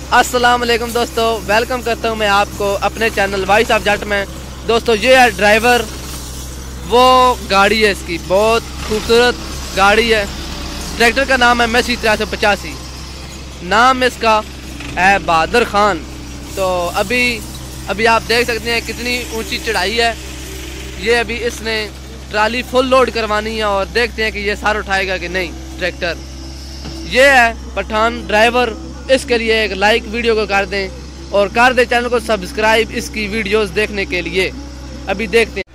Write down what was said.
अस्सलाम वालेकुम दोस्तों, वेलकम करता हूं मैं आपको अपने चैनल वॉइस ऑफ जट में। दोस्तों ये है ड्राइवर, वो गाड़ी है, इसकी बहुत खूबसूरत गाड़ी है। ट्रैक्टर का नाम है मेसी 385, नाम इसका है बहादुर खान। तो अभी आप देख सकते हैं कितनी ऊंची चढ़ाई है। ये अभी इसने ट्राली फुल लोड करवानी है और देखते हैं कि ये सार उठाएगा कि नहीं ट्रैक्टर। ये है पठान ड्राइवर। इसके लिए एक लाइक वीडियो को कर दें और कर दें चैनल को सब्सक्राइब इसकी वीडियोस देखने के लिए। अभी देखते हैं।